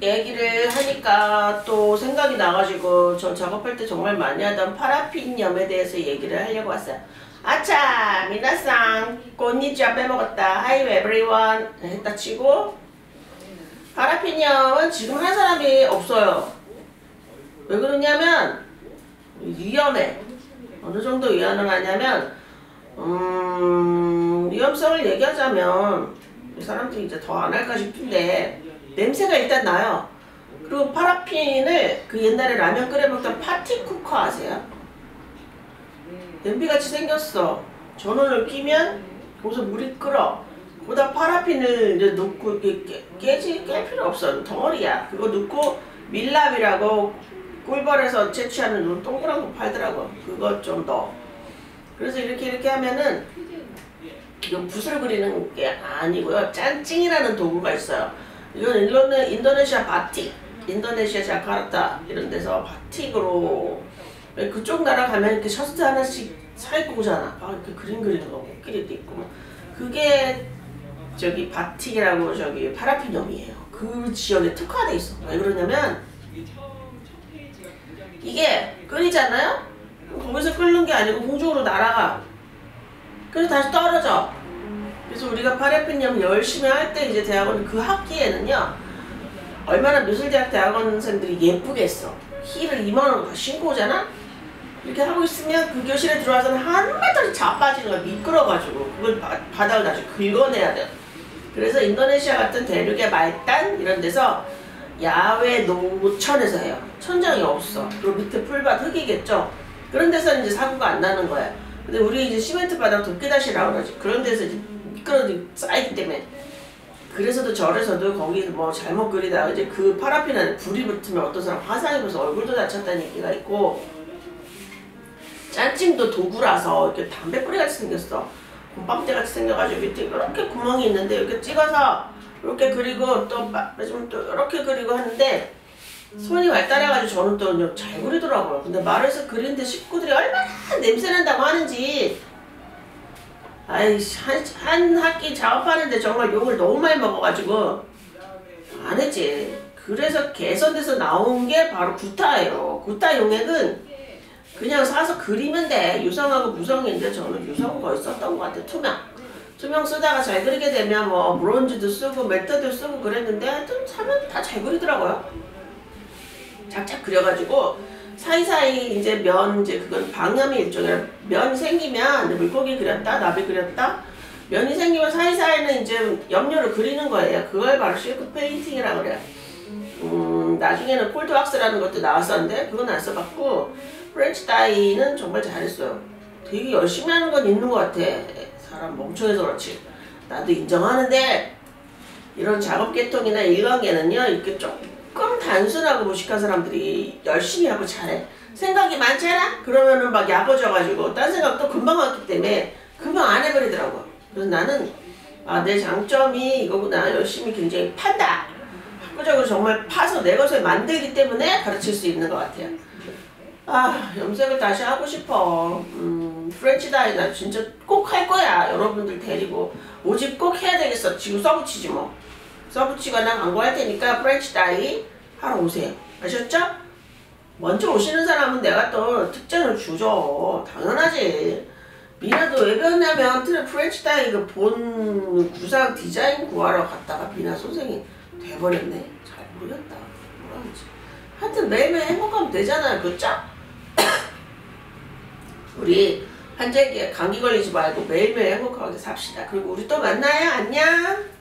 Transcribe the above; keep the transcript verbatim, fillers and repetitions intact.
얘기를 하니까 또 생각이 나가지고 저 작업할 때 정말 많이 하던 파라핀염에 대해서 얘기를 하려고 왔어요. 아차! 미나상! 곤니치와 빼먹었다. Hi everyone! 했다 치고 파라핀염은 지금 하는 사람이 없어요. 왜 그러냐면 위험해. 어느 정도 위험하냐면 음... 위험성을 얘기하자면 사람들이 이제 더 안 할까 싶은데 냄새가 일단 나요. 그리고 파라핀을 그 옛날에 라면 끓여 먹던 파티쿠커 아세요? 냄비같이 생겼어. 전원을 끼면 거기서 물이 끓어. 거기다 파라핀을 이제 넣고 깨, 깨지 깰 필요 없어. 덩어리야. 그거 넣고 밀랍이라고 꿀벌에서 채취하는 동그란 거 팔더라고. 그거 좀 넣어. 그래서 이렇게 이렇게 하면은 이건 붓을 그리는 게 아니고요. 짠찡이라는 도구가 있어요. 이건 인도네, 인도네시아 바틱, 인도네시아 자카르타 이런 데서 바틱으로 그쪽 나라 가면 이렇게 셔츠 하나씩 사입고 오잖아. 아, 이렇게 그림 그리는 거 코끼리도 있고. 그게 저기 바틱이라고 저기 파라핀염이에요. 그 지역에 특화돼 있어. 왜 그러냐면 이게 끓이잖아요? 거기서 끓는 게 아니고 공중으로 날아가. 그래서 다시 떨어져. 그래서 우리가 파라핀염 열심히 할 때 이제 대학원 그 학기에는요 얼마나 미술대학 대학원생들이 예쁘겠어. 힐을 이만 원 신고 오잖아? 이렇게 하고 있으면 그 교실에 들어와서는 한 발짝씩 자빠지는 거야. 미끄러가지고 그걸 바, 바닥을 다시 긁어내야 돼. 그래서 인도네시아 같은 대륙의 말단 이런 데서 야외 노천에서 해요. 천장이 없어. 그리고 밑에 풀밭 흙이겠죠. 그런 데서는 이제 사고가 안 나는 거야. 근데 우리 이제 시멘트 바닥 도끼다시라고 그러지. 그런 데서 이제 미끄러지 쌓이기 때문에. 그래서도 절에서도 거기 뭐 잘못 그리다가 이제 그 파라핀 안에 불이 붙으면 어떤 사람 화상 입어서 얼굴도 다쳤다는 얘기가 있고, 짠찜도 도구라서 이렇게 담배뿌리 같이 생겼어. 곰팡대 같이 생겨가지고 밑에 이렇게 구멍이 있는데 이렇게 찍어서 이렇게 그리고 또 맞으면 또 이렇게 그리고 하는데 손이 발달해가지고 저는 또 잘 그리더라고요. 근데 말해서 그리는데 식구들이 얼마나 냄새난다고 하는지, 아이씨, 한, 한 학기 작업하는데 정말 욕을 너무 많이 먹어가지고 안 했지. 그래서 개선돼서 나온 게 바로 구타예요. 구타 용액은 그냥 사서 그리면 돼. 유성하고 무성인데 저는 유성 거의 썼던 것 같아. 투명. 투명 쓰다가 잘 그리게 되면 뭐 브론즈도 쓰고 메터도 쓰고 그랬는데 하여튼 사면 다 잘 그리더라고요. 착착 그려가지고 사이사이 이제 면, 이제 그건 방염이 일종의 면 생기면 물고기 그렸다, 나비 그렸다. 면이 생기면 사이사이는 이제 염료를 그리는 거예요. 그걸 바로 실크 페인팅이라고 그래요. 음, 나중에는 콜드왁스라는 것도 나왔었는데 그건 안 써봤고, 프렌치 다이는 정말 잘했어요. 되게 열심히 하는 건 있는 것 같아. 사람 멍청해서 그렇지. 나도 인정하는데 이런 작업 계통이나 일관계는요 이렇게 조금 단순하고 무식한 사람들이 열심히 하고 잘해. 생각이 많잖아? 그러면은 막 야버져가지고 딴 생각도 금방 왔기 때문에 금방 안 해버리더라고. 그래서 나는 아, 내 장점이 이거구나. 열심히 굉장히 판다. 학구적으로 정말 파서 내 것을 만들기 때문에 가르칠 수 있는 것 같아요. 아, 염색을 다시 하고 싶어. 음, 프렌치 다이 나 진짜 꼭 할 거야. 여러분들 데리고 모집 꼭 해야 되겠어. 지금 써붙이지 뭐. 써붙이거나 광고할 테니까 프렌치 다이 하러 오세요. 아셨죠? 먼저 오시는 사람은 내가 또 특전을 주죠. 당연하지. 미나도 왜 배웠냐면 프렌치 다이 그 본 구상 디자인 구하러 갔다가 미나 선생이 돼버렸네. 잘 모르겠다. 뭐라 하지. 하여튼 매일매일 행복하면 되잖아요. 그렇죠? 우리 환절기에 감기 걸리지 말고 매일매일 행복하게 삽시다. 그리고 우리 또 만나요. 안녕.